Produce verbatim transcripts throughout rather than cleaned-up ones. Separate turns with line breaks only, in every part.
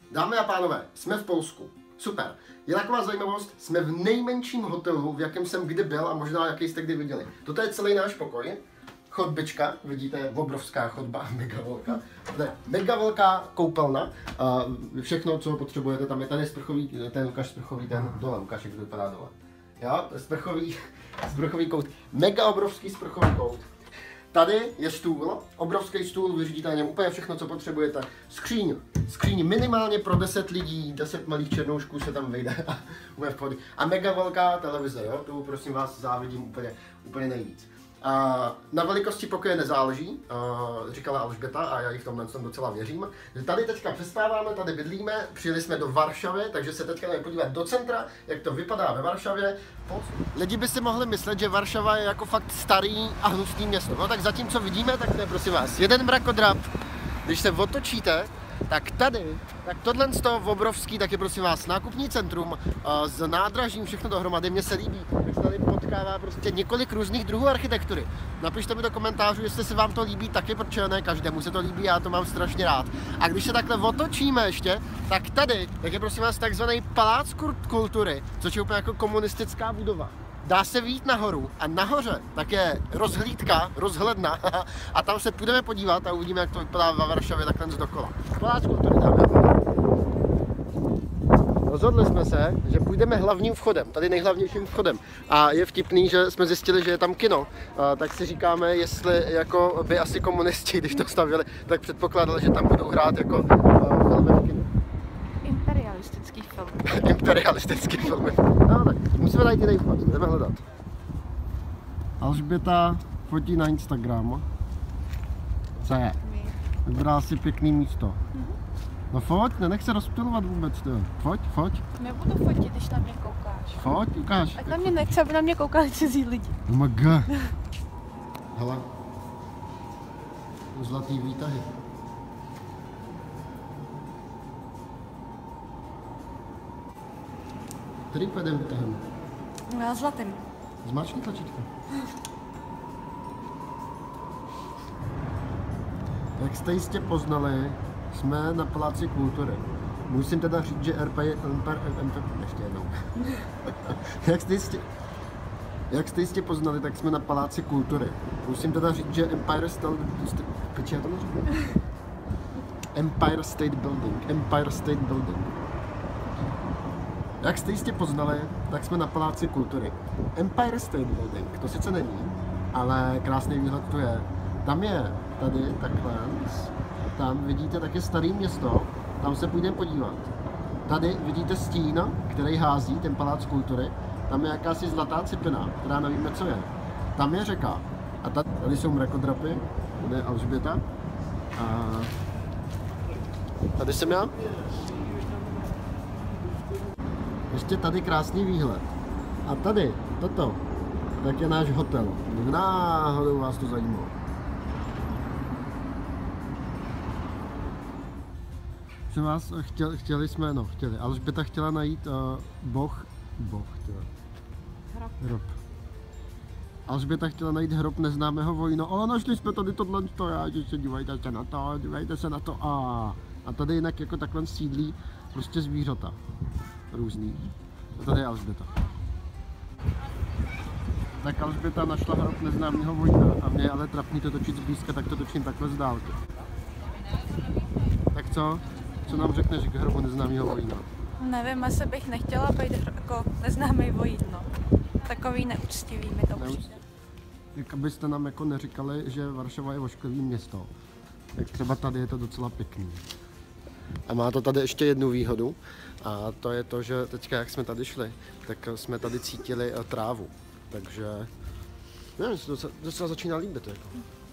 Dámy a pánové, jsme v Polsku. Super. Je taková zajímavost, jsme v nejmenším hotelu, v jakém jsem kdy byl a možná jaký jste kdy viděli. Toto je celý náš pokoj. Chodbička, vidíte, je obrovská chodba, mega velká. To je mega velká koupelna. A všechno, co potřebujete, tam je tady sprchový, ten Lukáš sprchový, ten dole, Lukáš, jak to vypadá dole. Jo, to je sprchový, sprchový kout. Mega obrovský sprchový kout. Tady je stůl, obrovský stůl, vyřídíte na něm úplně všechno, co potřebujete. Skříň, skříň minimálně pro deset lidí, deset malých černoušků se tam vejde a bude v pohodě. A mega velká televize, jo, tu prosím vás závidím úplně, úplně nejvíc. A na velikosti pokoje nezáleží, a říkala Alžběta a já jí v tomhle tom docela věřím. Tady teďka přestáváme, tady bydlíme, přijeli jsme do Varšavy, takže se teďka jdeme podívat do centra, jak to vypadá ve Varšavě. Lidi by si mohli myslet, že Varšava je jako fakt starý a hnusný město, no tak zatím co vidíme, tak to je prosím vás jeden mrakodrap. Když se otočíte, tak tady, tak tohle z toho obrovský, tak je prosím vás nákupní centrum s nádražím, všechno dohromady, mně se líbí, jak se tady potkává prostě několik různých druhů architektury. Napište mi do komentářů, jestli se vám to líbí taky, protože ne každému se to líbí, já to mám strašně rád. A když se takhle otočíme ještě, tak tady, tak je prosím vás takzvaný palác kultury, což je úplně jako komunistická budova. Dá se vyjít nahoru a nahoře tak je rozhlídka, rozhledna a tam se půjdeme podívat a uvidíme, jak to vypadá ve Varšavě takhle z dokola. Palác kultury, dáme. Rozhodli jsme se, že půjdeme hlavním vchodem, tady nejhlavnějším vchodem. A je vtipný, že jsme zjistili, že je tam kino. A tak si říkáme, jestli jako by asi komunisti, když to stavili, tak předpokládali, že tam budou hrát jako filmy v kinu.
Imperialistický film.
Imperialistický filmy. No tak, musíme najít jiný vchod, jdeme hledat. Alžběta fotí na Instagram. Co je? Vybrala si pěkný místo. No foť, nenech se rozptylovat vůbec, ty. Foť, foť.
Nebudu fotit, když na mě koukáš.
Foť, ukáž.
Ať na mě nechce, aby na mě koukali cizí lidi.
Oh my god. Hele. Zlatý výtahy. Který půjdem výtahem?
No, zlatým.
Zmáčkni tlačítko. Jak jste jistě poznali, jsme na Paláci kultury. Musím teda říct, že R P je... Ještě jednou. jak, jste jistě, jak jste jistě poznali, tak jsme na Paláci kultury. Musím teda říct, že Empire State... Piči, já to neřeknu? Empire State Building. Empire State Building. Jak jste jistě poznali, tak jsme na Paláci kultury. Empire State Building, to sice není, ale krásný výhled tu je. Tam je, tady, takhle, tam vidíte taky staré město, tam se půjdeme podívat. Tady vidíte stín, který hází ten Palác kultury, tam je jakási zlatá cipina, která nevíme, co je. Tam je řeka. A tady, tady jsou mrakodrapy, tady je Alžběta. A tady jsem já. Ještě tady krásný výhled. A tady, toto, tak je náš hotel. Náhodou vás to zajímalo. Jsem vás chtěli, chtěli jsme, no chtěli, Alžběta chtěla najít uh, boh, boh, chtěla.
Hrob.
Hrob. Alžběta chtěla najít hrob neznámého vojína, ale našli jsme tady tohle, to já, že se dívejte se na to, dívejte se na to a a tady jinak jako takhle sídlí prostě zvířata různý. A tady je Alžběta. Tak Alžběta našla hrob neznámého vojína a mě je ale trapný to točit zblízka, tak to točím takhle z dálky. Tak co? Co nám řekneš k hrobu neznámého vojína?
Nevím, asi bych nechtěla být jako neznámý vojín, no. Takový neúctivý mi to přijde.
Jak abyste nám jako neříkali, že Varšava je ošklivý město, tak třeba tady je to docela pěkný. A má to tady ještě jednu výhodu a to je to, že teďka jak jsme tady šli, tak jsme tady cítili trávu, takže nevím, se docela, docela začíná líbit. Jako.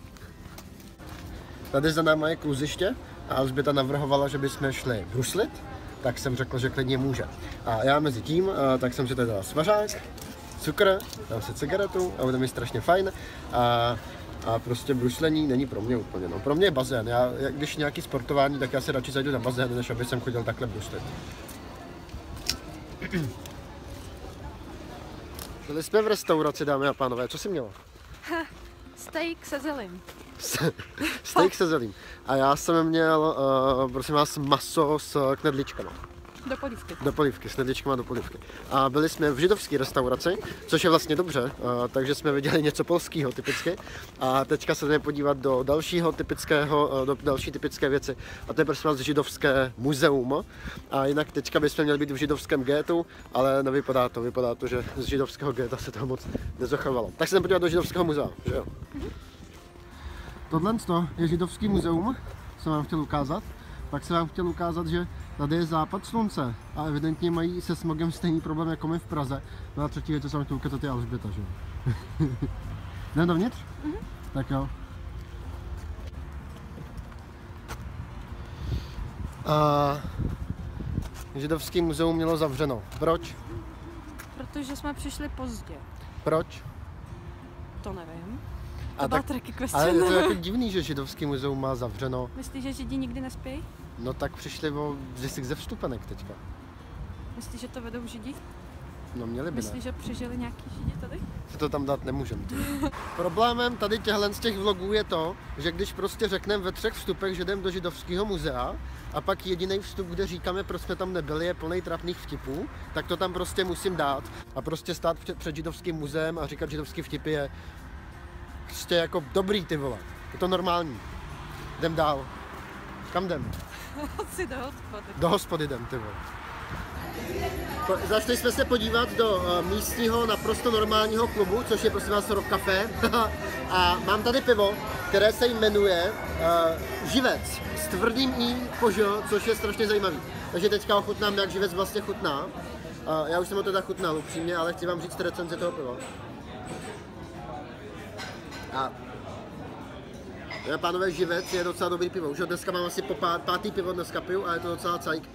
Tady za náma je kluziště a Alžběta navrhovala, že bychom šli bruslit, tak jsem řekl, že klidně může. A já mezi tím, tak jsem si tady dal svařák, cukr, dám si cigaretu a bude mi strašně fajn. A, a prostě bruslení není pro mě úplně. No. Pro mě je bazén. Já, když nějaký sportování, tak já si radši zajdu na bazén, než aby jsem chodil takhle bruslit. Byli jsme v restauraci, dámy a pánové. Co jsi měla?
Steak se zelím.
Steak se zelím. A já jsem měl, uh, prosím vás, maso s knedličkama.
Do polívky.
Do polívky, s knedličkama do polívky. A byli jsme v židovské restauraci, což je vlastně dobře, uh, takže jsme viděli něco polského typicky. A teďka se jdeme podívat do dalšího typického, uh, do další typické věci. A to je prosím vás židovské muzeum. A jinak teďka bychom měli být v židovském gétu, ale nevypadá to, vypadá to, že z židovského géta se toho moc nezachovalo. Tak se jdeme podívat do židovského muzea, že jo? Mm-hmm. Tohle je židovský muzeum, jsem vám chtěl ukázat. Pak jsem vám chtěl ukázat, že tady je západ slunce a evidentně mají se smogem stejný problém jako my v Praze. No a třetí věc, co jsem chtěl ukázat, je Alžběta, že jo? Jdeme dovnitř? Mm-hmm. Tak jo. A židovský muzeum mělo zavřeno. Proč?
Protože jsme přišli pozdě.
Proč?
To nevím.
A
To byla
tak,
tricky
ale je
question.
to jako divný, že židovský muzeum má zavřeno.
Myslíš, že Židi nikdy nespějí?
No tak přišli o zisek ze vstupenek teďka.
Myslíš, že to vedou Židi?
No měli by
Myslíš,
ne.
že přežili nějaký Židi tady?
Se to tam dát nemůžem. Problémem tady těchhle z těch vlogů je to, že když prostě řekneme ve třech vstupech, že jdeme do židovského muzea a pak jediný vstup, kde říkáme, proč jsme tam nebyli, je plný trapných vtipů, tak to tam prostě musím dát. A prostě stát před, před židovským muzeem a říkat židovský vtipy je prostě jako dobrý, ty vole. Je to normální. Jdem dál. Kam jdem?
Asi do hospody.
Do hospody jdem, ty vole. Začali jsme se podívat do uh, místního naprosto normálního klubu, což je prosím vás Rock Café. A mám tady pivo, které se jmenuje uh, Živec s tvrdým i kožo, což je strašně zajímavý. Takže teďka ochutnám, jak Živec vlastně chutná. Uh, já už jsem ho teda chutnal upřímně, ale chci vám říct recenzi toho piva. A já, pánové, Živec je docela dobrý pivo. Už dneska mám asi po pát, pátý pivo dneska piju a je to docela cajk.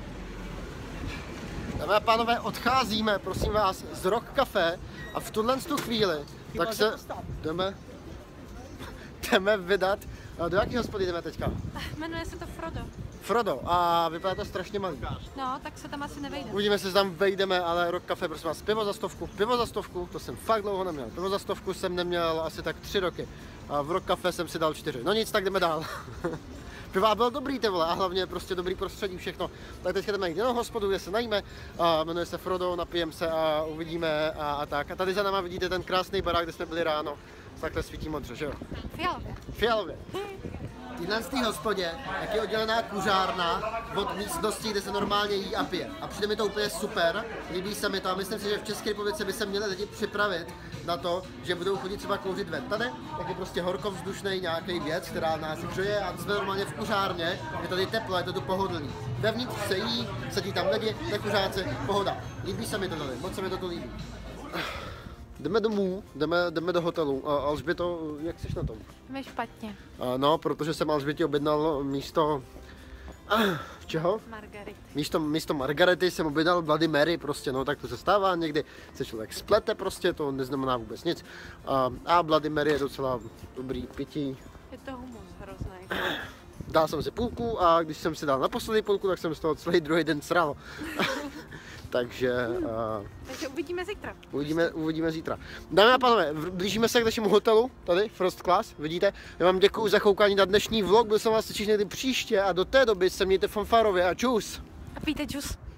Dámy a pánové, odcházíme, prosím vás, z Rock Café a v tuhle tu chvíli, tak se jdeme, jdeme vydat. Do jaký hospody jdeme teďka?
Jmenuje se to Frodo.
Frodo, a vypadá to strašně malý.
No, tak se tam asi nevejde.
Uvidíme, jestli se tam vejdeme, ale Rock Café, prosím vás, pivo za stovku, pivo za stovku, to jsem fakt dlouho neměl. Pivo za stovku jsem neměl asi tak tři roky a v Rock Café jsem si dal čtyři. No nic, tak jdeme dál. Piva byl dobrý, ty vole, a hlavně prostě dobrý prostředí, všechno. Tak teďka jdeme jít jenom hospodu, kde se najíme, a jmenuje se Frodo, napijeme se a uvidíme a, a tak. A tady za náma vidíte ten krásný barák, kde jsme byli ráno. Takhle svítí modře, že jo?
Fialově.
Fialově. V téhle hospodě, jak je oddělená kuřárna od místnosti, kde se normálně jí a pije. A přijde mi to úplně super, líbí se mi to a myslím si, že v České republice by se měli lidi připravit na to, že budou chodit třeba kouřit ven. Tady tak je prostě horkovzdušný nějaký věc, která nás hřeje a jsme normálně v kuřárně, je tady teplo, je to tu pohodlný. Vevnitř se jí, sedí tam lidi, nekuřáci, pohoda. Líbí se mi to tady, moc se mi to tu líbí. Jdeme domů, jdeme, jdeme do hotelu. Alžběto, jak jsi na tom?
Mě špatně.
No, protože jsem Alžbětě objednal místo... Čeho?
Margarity.
Místo, místo Margarity jsem objednal Bloody Mary, prostě, no tak to se stává někdy, se člověk splete prostě, to neznamená vůbec nic. A, a Bloody Mary je docela dobrý pití.
Je to humus hrozný.
Dal jsem si půlku a když jsem si dal naposledy půlku, tak jsem z toho celý druhý den sral. Takže... Uh,
Takže uvidíme zítra.
Uvidíme, uvidíme zítra. Dámy a pánové, blížíme se k našemu hotelu, tady, First Class, vidíte. Já vám děkuji za koukání na dnešní vlog, byl jsem vás těšit někdy příště a do té doby se mějte fanfárově a čus.
A pijte džus.